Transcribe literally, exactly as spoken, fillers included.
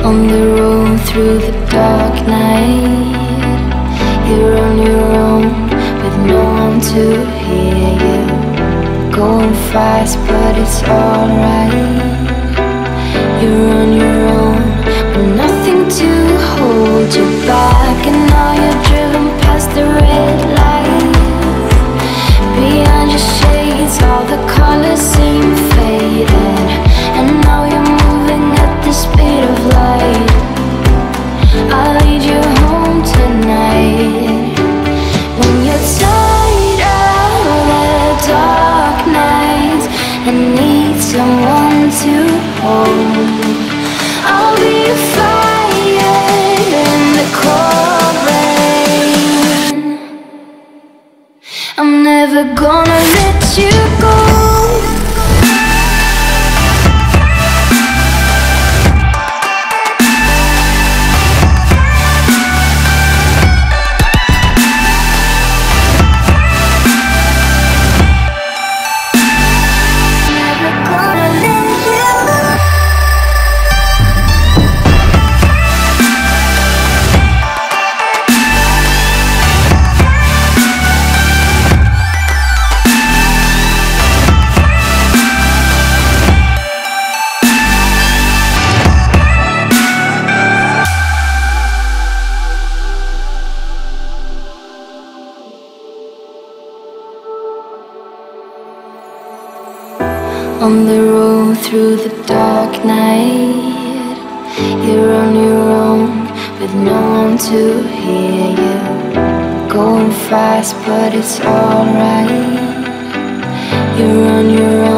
On the road through the dark night, you're on your own with no one to hear you. Going fast but it's alright. You're on your own but nothing to hold you back. And now you're driven past the red light. Behind your shades all the colors seem faded. And now you're moving at the speed of light. I'll lead you home tonight. When you're tired of the dark nights and need someone to hold, I'll be a fire in the cold rain. I'm never gonna let you go. On the road through the dark night, you're on your own with no one to hear you. Going fast but it's alright. You're on your own.